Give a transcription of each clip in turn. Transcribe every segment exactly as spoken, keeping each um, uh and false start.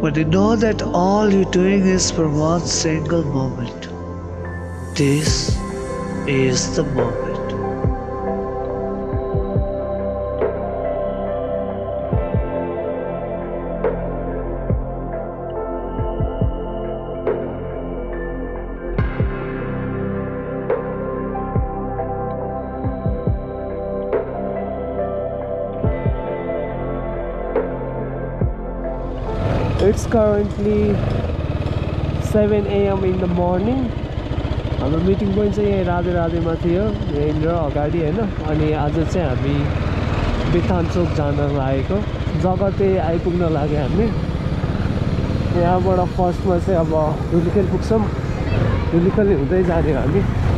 But you know that all you're doing is for one single moment. This is the moment. It's currently seven A M in the morning. हाम्रो meeting point चाहिँ यहाँ राधे राधेमा थियो, यहाँनिर अगाडि हैन। अनि आज चाहिँ हामी बेथान चोक जान लागेको, जग्गा चाहिँ आइपुग्न लाग्यो हामी। यहाँबाट फर्स्टमा चाहिँ अब धुलिखेल पुग्छौँ, धुलिखेल हुँदै जाने हामी।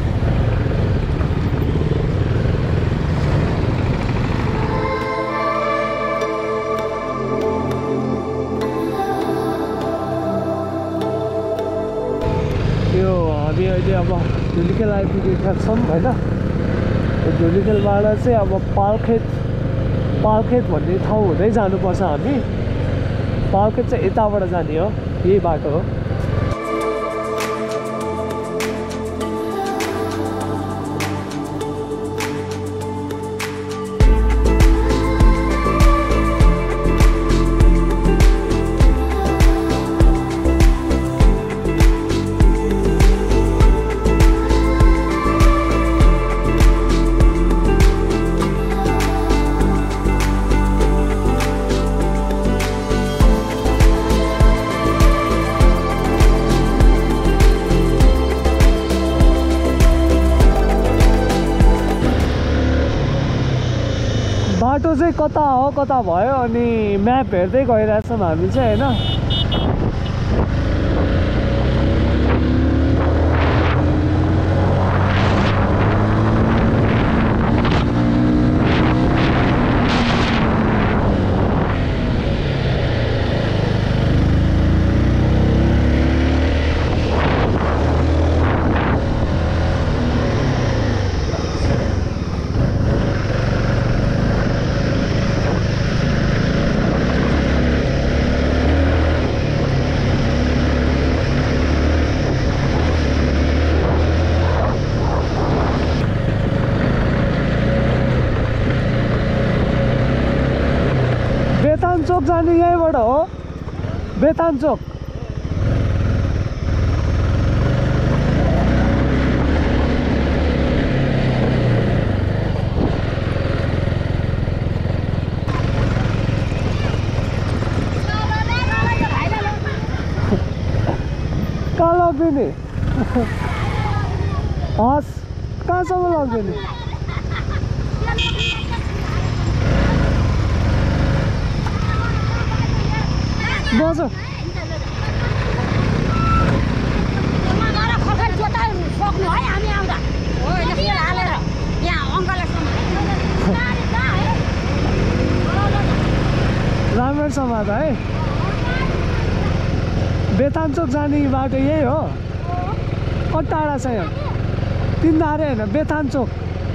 हामी अहिले अब धुलिखेल आइपुगेका छौँ होइन। धुलिखेलबाट चाहिँ अब पालखेत पालखेत भन्ने ठाउँ हुँदै जानुपर्छ हामी। पालखेत चाहिँ यताबाट जाने हो, यही बाटो हो। बाटो चाहिँ कता हो कता भयो अनि म्याप हेर्दै गइरहेछौँ हामी चाहिँ हैन। बेथान चोक जाने यहीँबाट हो, बेथान चोक। कहाँ लगिदिने? हस्, कहाँसम्म लगिदिने? बस राम्रै समाज है। बेथान चोक जाने बाटो यही हो। कति टाढा छ यहाँ? तिनधारे होइन, बेथान चोक।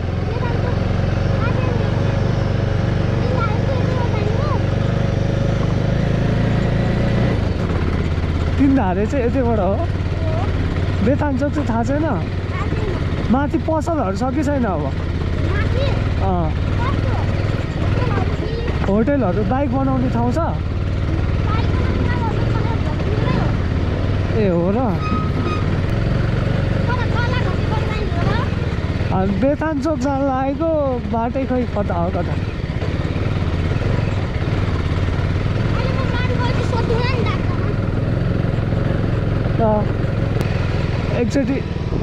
तिनधारे चाहिँ यतिबाट हो। बेथान चोक चाहिँ थाहा छैन। माथि पसलहरू छ कि छैन? अब अँ होटेलहरू बाइक बनाउने ठाउँ छ? ए हो र। बेथान चोक जान लागेको बाटै खै कता हो कता। एकचोटि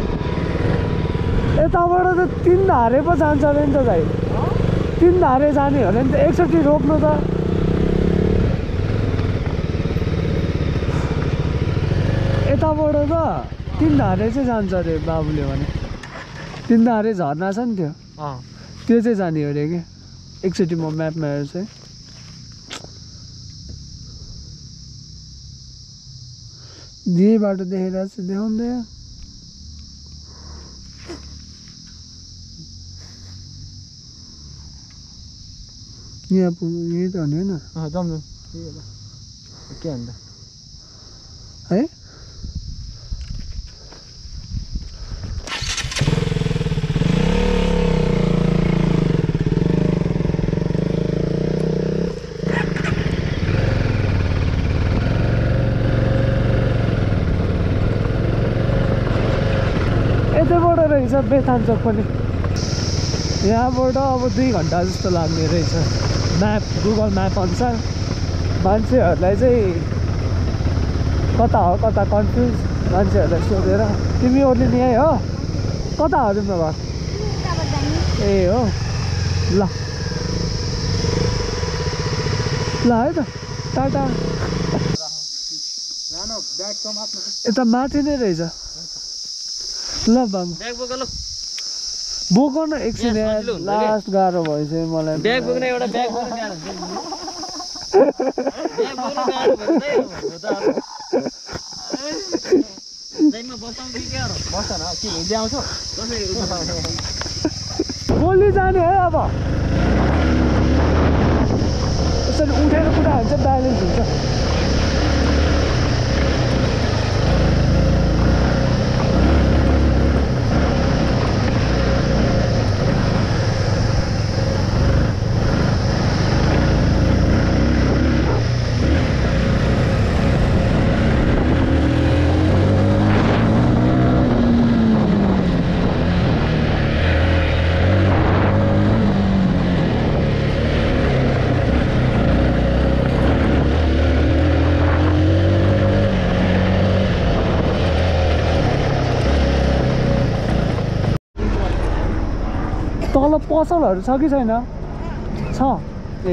यताबाट त तिनधारे पो जान्छ अरे नि त भाइ। तिनधारे जाने हो भने त एकचोटि रोक्नु त। यताबाट त तिनधारे चाहिँ जान्छ अरे बाबुले भने। तिनधारे झर्ना छ नि त्यो, त्यो चाहिँ जाने अरे कि। एकचोटि म म्यापमा हेर्छु है। यही बाटो देखेर चाहिँ देखाउँदैन। यहाँ पुग्नु यही त हो नि होइन? जाउँ न के अन्त है। यतैबाट रहेछ बेथानचोक पनि। यहाँबाट अब दुई घन्टा जस्तो लाग्ने रहेछ म्याप गुगल म्याप अनुसार। मान्छेहरूलाई चाहिँ कता हो कता कन्फ्युज मान्छेहरूलाई सोधेर। तिमी ओर्लिने यही हो? कता हो तिम्रो घर? ए हो ल ल है त टाटा। यता माथि नै रहेछ। ल बाबु बोक न एकछिन लास्ट गाह्रो भइसक्यो मलाई। ब्याग बोक्न एउटा ब्याग बोक्न गाह्रो हुन्छ नि। ब्याग बोक्न गाह्रो भन्छ है हो त अब। दैमा बस्छौ कि के हो? बस्छ न के हिँड्दै आउँछौ? कसरी बोल्दै जाने है अब। यसरी उठेर कुरा हुन्छ ब्यालेन्स हुन्छ। तल पसलहरू छ कि छैन? छ। ए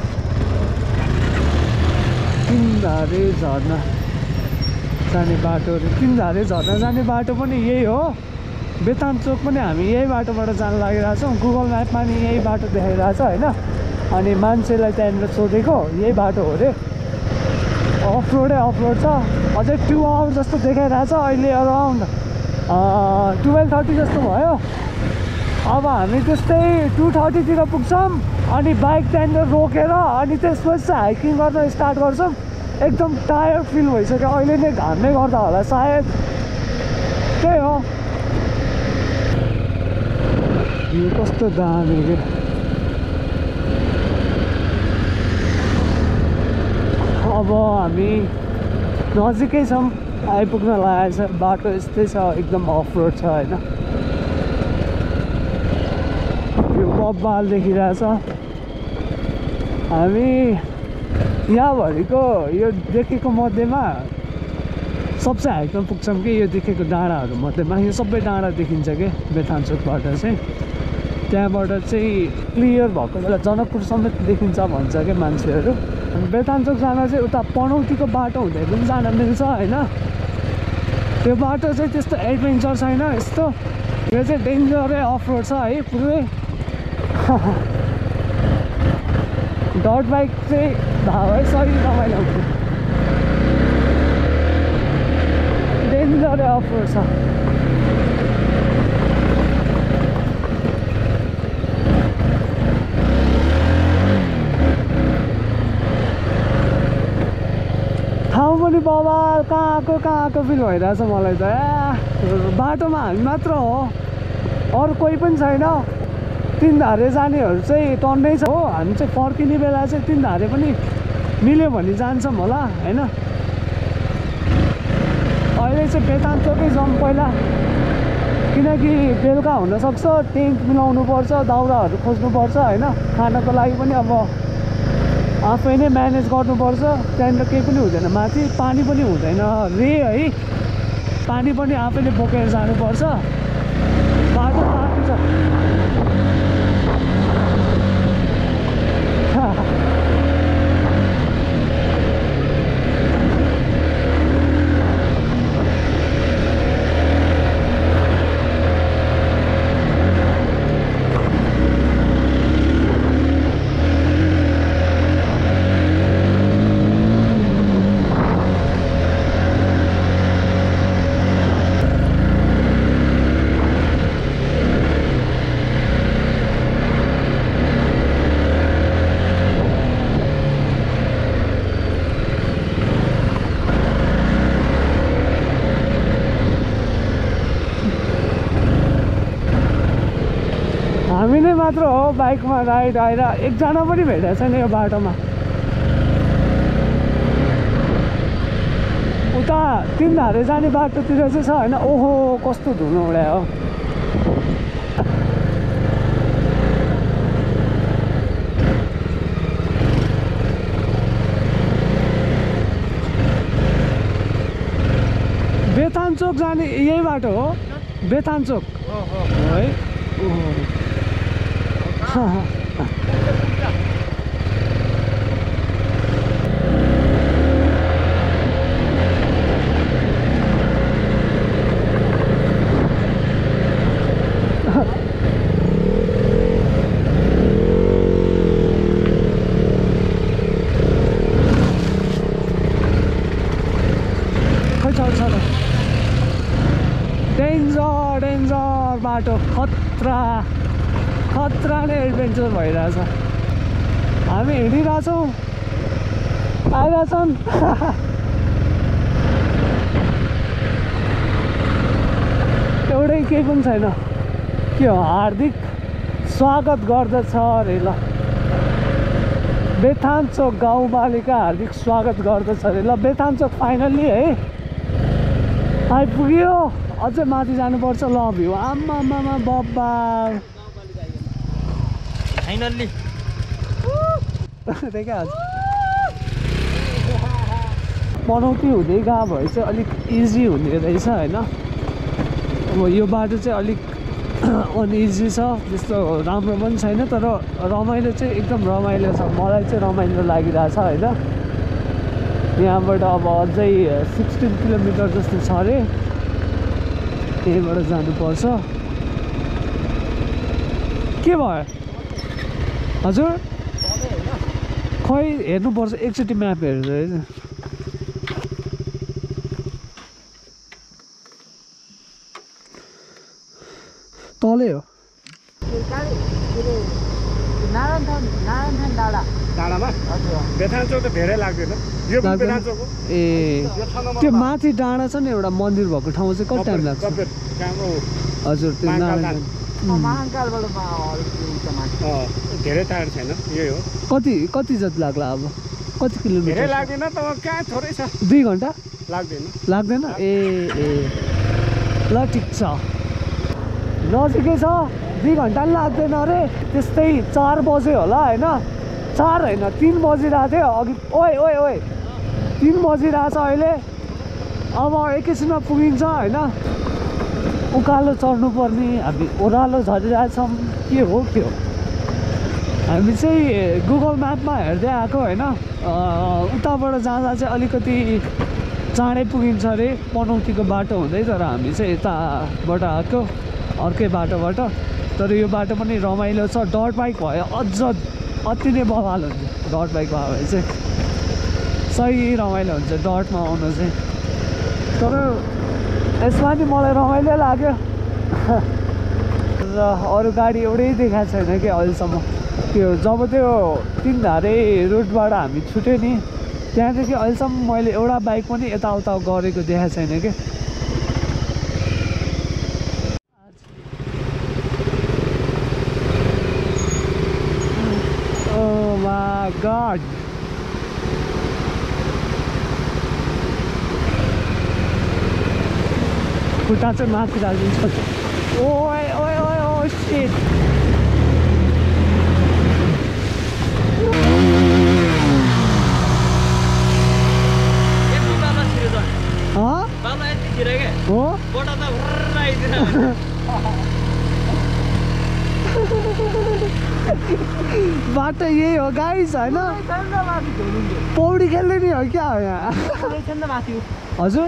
तिनधारे झर्ना जाने बाटोहरू। तिनधारे झर्ना जाने बाटो पनि यही हो। बेथानचोक पनि हामी यही बाटोबाट जान लागिरहेको छौँ। गुगल म्यापमा नि यही बाटो देखाइरहेछ होइन। अनि मान्छेलाई त्यहाँनिर सोधेको यही बाटो हो अरे। अफ रोडै अफ रोड छ। अझै टु आवर जस्तो देखाइरहेछ। अहिले अराउन्ड टुवेल्भ थर्टी जस्तो भयो। अब हामी त्यस्तै टु थर्टीतिर पुग्छौँ। अनि बाइक त्यहाँनिर रोकेर अनि त्यसपछि चाहिँ हाइकिङ गर्न स्टार्ट गर्छौँ। एकदम टायर्ड फिल भइसक्यो अहिले नै घामले गर्दा होला सायद। त्यही हो। यो कस्तो दामी के। अब हामी नजिकै छौँ आइपुग्न लागेको छ। बाटो यस्तै छ एकदम अफ रोड छ होइन। यो कब्बाल देखिरहेछ। हामी यहाँभरिको यो देखेको मध्येमा सबसे हाइटमा पुग्छौँ कि यो देखेको डाँडाहरू मध्येमा। यो सबै डाँडा देखिन्छ कि बेथानचोकबाट चाहिँ। त्यहाँबाट चाहिँ क्लियर भएको बेला जनकपुर समेत देखिन्छ भन्छ क्या मान्छेहरू। बेथानचोक जान चाहिँ उता पनौतीको बाटो हुँदै पनि जान मिल्छ होइन। त्यो बाटो चाहिँ त्यस्तो एडभेन्चर छैन यस्तो। यो चाहिँ डेन्जरै अफ रोड छ है पुरै। डट बाइक चाहिँ भावै सही रमाइलो हुन्छ। डेन्जरै अफ रोड छ। ठाउँ पनि बबाल कहाँको कहाँको फिल भइरहेछ मलाई त। ए बाटोमा हामी मात्र हो अरू कोही पनि छैन। तिनधारे जानेहरू चाहिँ टन्नै छ हो। हामी चाहिँ फर्किने बेला चाहिँ तिनधारे पनि मिल्यो भने जान्छौँ होला होइन। अहिले चाहिँ बेथानचोकै जाउँ पहिला किनकि बेलुका हुनसक्छ। टेन्ट मिलाउनु पर्छ दाउराहरू खोज्नुपर्छ होइन। खानको लागि पनि अब आफै नै म्यानेज गर्नुपर्छ। त्यहाँनिर केही पनि हुँदैन। माथि पानी पनि हुँदैन रे है। पानी पनि आफैले बोकेर जानुपर्छ। बाटो बाटो छ। मात्र हो बाइकमा राइड आएर एकजना पनि भेटेको छैन यो बाटोमा उता तिनधारे जाने बाटोतिर चाहिँ छ होइन ओहो कस्तो धुलो उडायो बेतान चोक जाने यही बाटो हो बेतान चोक है डेन्जर डेन्जर बाटो खतरा खतरा नै एडभेन्चर भइरहेछ हामी हिँडिरहेछौँ आइरहेछन् एउटै केही पनि छैन के हो हार्दिक स्वागत गर्दछ अरे ल बेथान चोक गाउँपालिका हार्दिक स्वागत गर्दछ अरे ल बेथान चोक फाइनल्ली है आइपुग्यो अझै माथि जानुपर्छ ल भ्यू आम्मा आम्मा बब्बा फाइनल्ली देखिहाल्छ पनौती हुँदै गयो भए चाहिँ अलिक इजी हुने रहेछ होइन अब यो बाटो चाहिँ अलिक अनइजी छ त्यस्तो राम्रो पनि छैन तर रमाइलो चाहिँ एकदम रमाइलो छ मलाई चाहिँ रमाइलो लागिरहेछ होइन यहाँबाट अब अझै सिक्सटिन किलोमिटर जस्तो छ अरे त्यहीबाट जानुपर्छ के भयो हजुर खै हेर्नुपर्छ एकचोटि म्याप हेरेर तलै हो डाँडामा बेथान चोक त धेरै लाग्दैन यो पनि बेथान चोक हो ए त्यो माथि डाँडा छ नि एउटा मन्दिर भएको ठाउँ चाहिँ कति टाइम लाग्छ हजुर त्यो नारायण धेरै टाढो छैन यही हो कति कति जति लाग्ला अब कति धेरै किलोमिटर लाग्दैन त कहाँ थोरै छ दुई घन्टा लाग्दैन लाग्दैन ए ए ल ठिक छ नजिकै छ दुई घन्टा पनि लाग्दैन अरे त्यस्तै चार बज्यो होला होइन चार होइन तिन बजिरहेको थियो अघि ओए ओए ओए तिन बजिरहेको छ अहिले अब एकैछिनमा पुगिन्छ होइन उकालो चढ्नुपर्ने हामी ओह्रालो झरिरहेछौँ के हो के हो हामी चाहिँ गुगल म्यापमा हेर्दै आएको होइन उताबाट जाँदा चाहिँ अलिकति चाँडै पुगिन्छ अरे पनौतीको बाटो हुँदै तर हामी चाहिँ यताबाट आएको अर्कै बाटोबाट तर यो बाटो पनि रमाइलो छ डट बाइक भयो अझ अति नै बवाल हुन्छ डट बाइक भयो भने चाहिँ सही रमाइलो हुन्छ डटमा आउनु चाहिँ तर यसमा नि मलाई रमाइलो लाग्यो र अरू गाडी एउटै देखाएको छैन कि अहिलेसम्म त्यो जब त्यो तिनधारे रुटबाट हामी छुट्यो नि त्यहाँदेखि अहिलेसम्म मैले एउटा बाइक पनि यताउता गरेको देखाएको छैन कि Oh my God! खुट्टा चाहिँ माथि राखिदिन्छ ओए ओए ओए ओ शिट हो बाटो यही हो गाइस होइन पौडी खेल्ने नि हो क्या हो यहाँ हजुर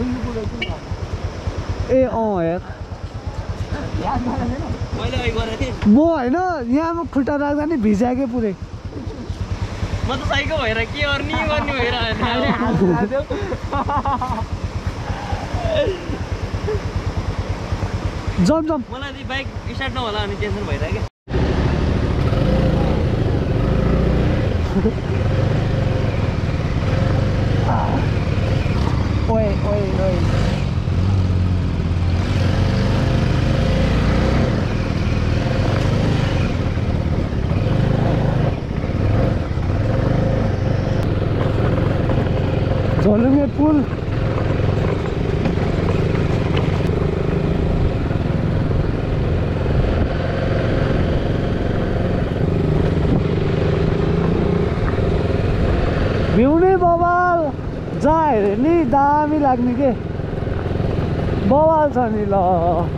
ए अँ यार म होइन यहाँ खुट्टा राख्दा नि भिजाएकै पुरै म त साइको भएर के गर्ने गर्ने भइरहेको जम जम मलाई बाइक स्टार्ट नहोला अनि टेन्सन भइरहेको ओए ओए ओए पुल भ्यू नै बवाल जहाँ हेऱ्यो नि दामी लाग्ने के बवाल छ नि ल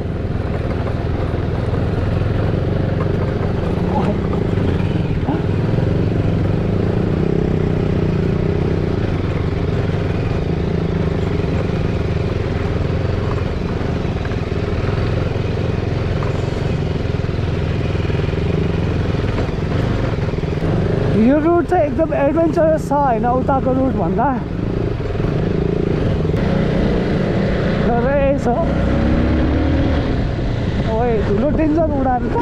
यो रुट चाहिँ एकदम एडभेन्चरस छ होइन उताको रुट भन्दा तर यही छ ओए ठुलो डेन्जर उडाएर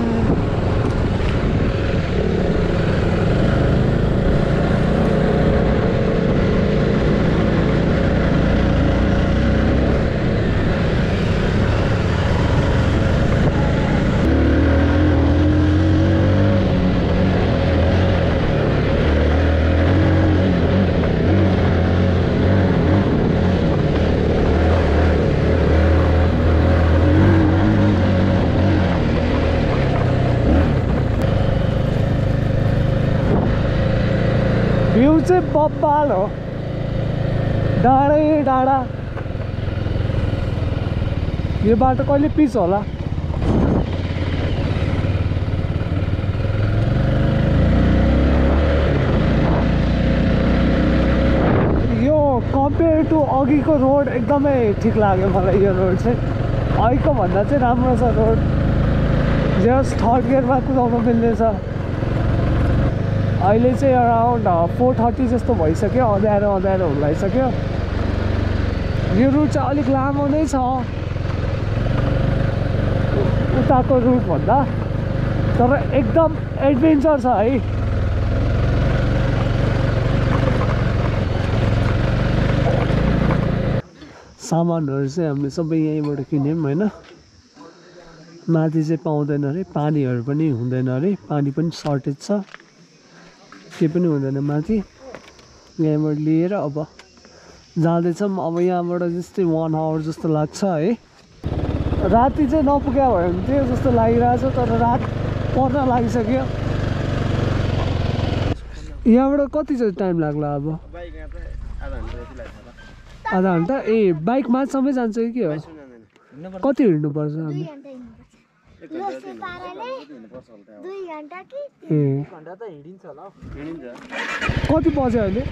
भ्यू चाहिँ बब्बाल हो डाँडै डाँडा यो बाटो कहिले पिच होला यो कम्पेयर टु अघिको रोड एकदमै ठिक लाग्यो मलाई यो रोड चाहिँ अघिको भन्दा चाहिँ राम्रो छ रोड जस्ट थर्ड गियरमा कुदाउन मिल्नेछ अहिले चाहिँ अराउन्ड फोर थर्टी जस्तो भइसक्यो अँध्यारो अँध्यारो हुन लागिसक्यो यो रुट चाहिँ अलिक लामो नै छ उताको रुट भन्दा तर एकदम एडभेन्चर छ है सामानहरू चाहिँ हामीले सबै यहीँबाट किन्यौँ होइन माथि चाहिँ पाउँदैन अरे पानीहरू पनि हुँदैन अरे पानी पनि सर्टेज छ केही पनि हुँदैन माथि यहाँबाट लिएर अब जाँदैछौँ अब यहाँबाट जस्तै वान आवर जस्तो लाग्छ है राति चाहिँ नपुग्यो भने थियो जस्तो लागिरहेछ तर रात पर्न लागिसक्यो यहाँबाट कति चाहिँ टाइम लाग्ला अब आधा घन्टा ए बाइक माथिसम्मै जान्छ कि के हो कति हिँड्नुपर्छ हामी ए कति बज्यो अहिले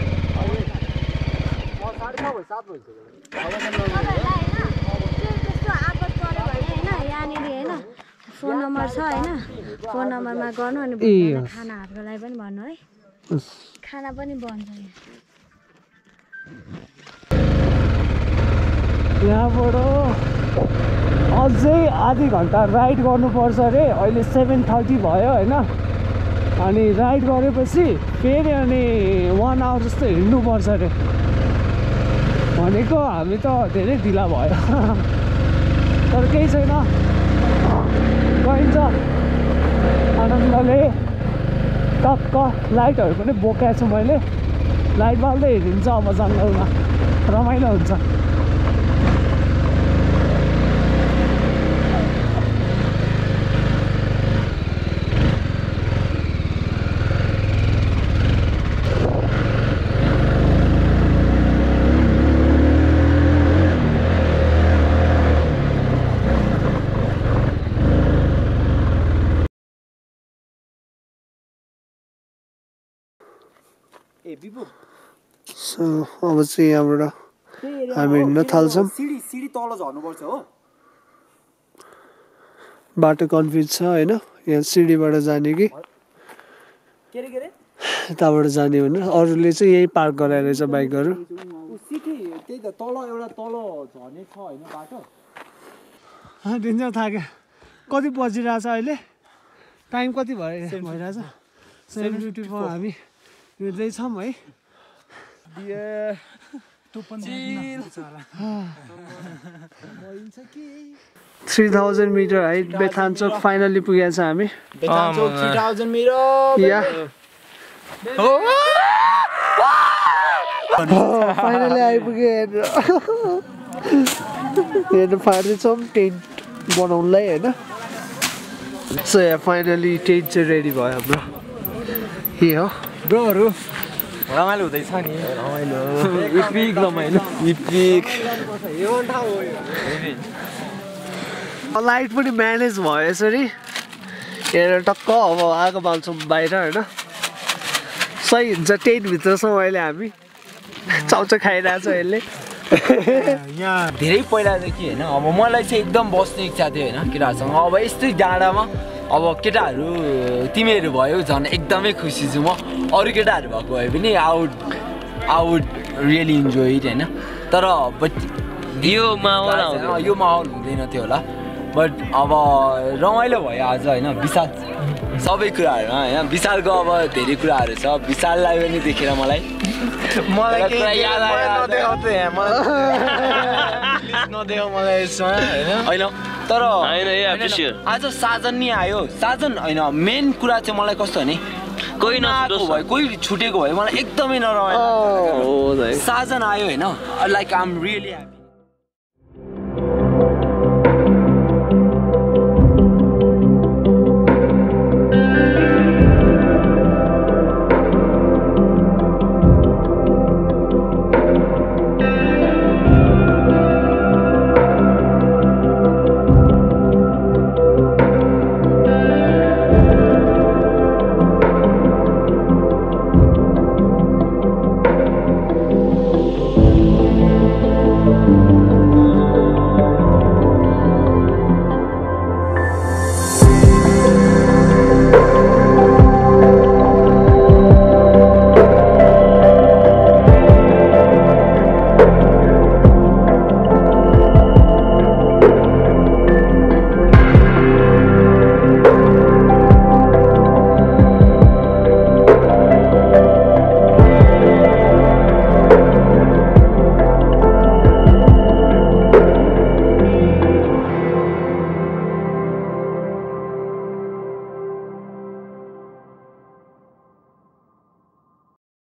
फोन नम्बर छ होइन फोन नम्बरमा गर्नु अनि खानाहरूको लागि पनि भन्नु है खाना पनि बन्छ यहाँबाट अझै आधी घन्टा राइड गर्नुपर्छ अरे अहिले सेभेन थर्टी भयो होइन अनि राइड गरेपछि फेरि अनि वान आवर जस्तो हिँड्नुपर्छ अरे भनेको हामी त धेरै ढिला भयो तर केही छैन गइन्छ आनन्दले टक्क लाइटहरू पनि बोकाएको छु मैले लाइट बाल्दै हिँडिन्छ अब जङ्गलमा रमाइलो हुन्छ सो अब चाहिँ यहाँबाट हामी हिँड्न थाल्छौँ बाटो कन्फ्युज छ होइन यहाँ सिडीबाट जाने कि यताबाट जाने भने अरूले चाहिँ यही पार्क गराएर रहेछ बाइकहरू डेन्जर थाक्यो कति बजिरहेछ अहिले टाइम कति भयो भइरहेछ सेभेन फिफ्टी फोर हामी हिँड्दैछौँ है three thousand meter height Bethanchok finally पुगेको छ हामी बेथानचोक थ्री थाउजन्ड मिटर या फाइनली आइपुग्यो हेर्नु हेर्नु फार्दैछौँ टेन्ट बनाउनुलाई होइन सो यहाँ फाइनली टेन्ट चाहिँ रेडी भयो हाम्रो यही हो ब्रोहरू रमाइलो हुँदैछ नि रमाइलो इपिक रमाइलो इपिक लाइट पनि म्यानेज भयो यसरी हेरेर टक्क अब आगो बाल्छौँ बाहिर होइन सही हुन्छ टेन्टभित्रसम्म अहिले हामी चाउचाउ खाइरहेको छ यसले यहाँ धेरै पहिलादेखि होइन अब मलाई चाहिँ एकदम बस्ने इच्छा थियो होइन केटाहरूसँग अब यस्तै डाँडामा अब केटाहरू तिमीहरू भयो झन् एकदमै खुसी छु म अरू केटाहरू भएको भए पनि out out really enjoy it होइन तर बट यो माहौल यो माहौल हुँदैन थियो होला बट अब रमाइलो भयो आज होइन विशाल सबै कुराहरूमा होइन विशालको अब धेरै कुराहरू छ विशाललाई पनि देखेर मलाई मलाई याद नदेऊ मलाई यसमा होइन तर आज साजन नि आयो साजन होइन मेन कुरा चाहिँ मलाई कस्तो भने कोही नआएको भयो कोही छुटेको भयो मलाई एकदमै नरमाइलो साजन आयो होइन like I am really happy